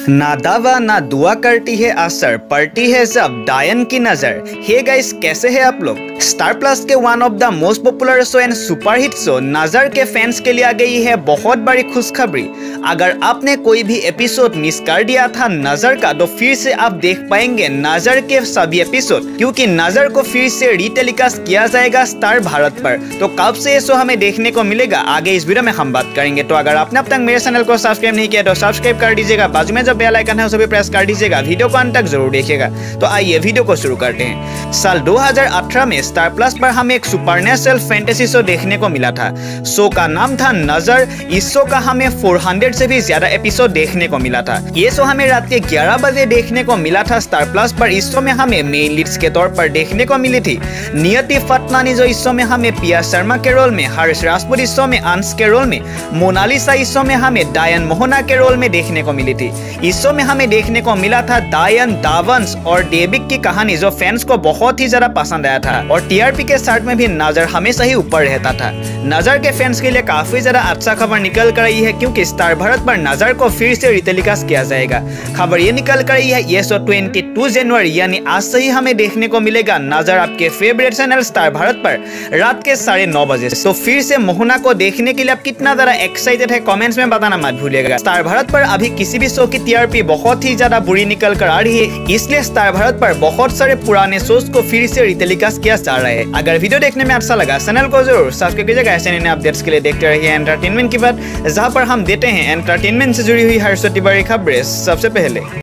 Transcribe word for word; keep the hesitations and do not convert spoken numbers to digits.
ना दावा ना दुआ करती है असर, पड़ती है जब डायन की नजर। हे गाइस, कैसे हैं आप लोग। स्टार प्लस के one of the most popular show and superhit show Nazar के फैंस के लिए आ गई है बहुत बड़ी खुशखबरी। अगर आपने कोई भी एपिसोड मिस कर दिया था नजर का, तो फिर से आप देख पाएंगे नजर के सभी एपिसोड, क्योंकि नजर को फिर से रीटेलीकास्ट किया जाएगा स्टार भारत पर। तो कब से ये शो हमें देखने को मिलेगा, आगे इस वीडियो में हम बात करेंगे। तो अगर आपने अब तक मेरे चैनल को सब्सक्राइब नहीं किया तो सब्सक्राइब कर दीजिएगा, बाजू में जो बेल आइकन है उसे भी प्रेस कर दीजिएगा। वीडियो को अंत तक जरूर देखिएगा। तो आइए वीडियो को शुरू करते हैं। साल दो हज़ार अठारह में स्टार प्लस पर हमें एक सुपरनेचुरल फैंटेसी शो देखने को मिला था। शो का नाम था नजर। इस शो का हमें चार सौ से भी ज्यादा एपिसोड देखने को मिला था। ये शो हमें रात के ग्यारह बजे देखने को मिला था स्टार प्लस पर। इस शो में हमें मेन लीड्स के तौर पर देखने को मिली थी नियति फतनानी, जो इस शो में हमें पिया शर्मा के रोल में, हर्ष राजपूत इस शो में अंश के रोल में, मोनालिसा इस शो में हमें डायन मोहना के रोल में देखने को मिली थी। इस शो में हमें देखने को मिला था डायन, दावंश और डेबिक की कहानी, जो फैंस को बहुत ही ज्यादा पसंद आया था। और टीआरपी के चार्ट में भी नजर हमेशा ही ऊपर रहता था। नजर के फैंस के लिए काफी ज्यादा अच्छा खबर निकल कर रही है, क्योंकि स्टार भारत पर नजर को फिर से रीटेलीकास्ट किया जाएगा। खबर ये निकल कर रही है ये शो बाईस जनवरी यानी आज से ही हमें देखने को मिलेगा नजर, आपके फेवरेट चैनल स्टार भारत पर रात के साढ़े नौ बजे। तो फिर से मोहना को देखने के लिए आप कितना ज्यादा एक्साइटेड है, कमेंट्स में बताना मत भूलिएगा। स्टार भारत पर अभी किसी भी शो की टीआरपी बहुत ही ज्यादा बुरी निकल कर आ रही है, इसलिए स्टार भारत पर बहुत सारे पुराने शोज को फिर से रीटेलीकास्ट किया जा रहा है। अगर वीडियो देखने में अच्छा लगा चैनल को जरूर सब्सक्राइब कीजिएगा। ऐसे नए अपडेट्स के लिए देखते रहिए एंटरटेनमेंट की बात, जहां पर हम देते हैं एंटरटेनमेंट से जुड़ी हुई हर छोटी बड़ी खबरें सबसे पहले।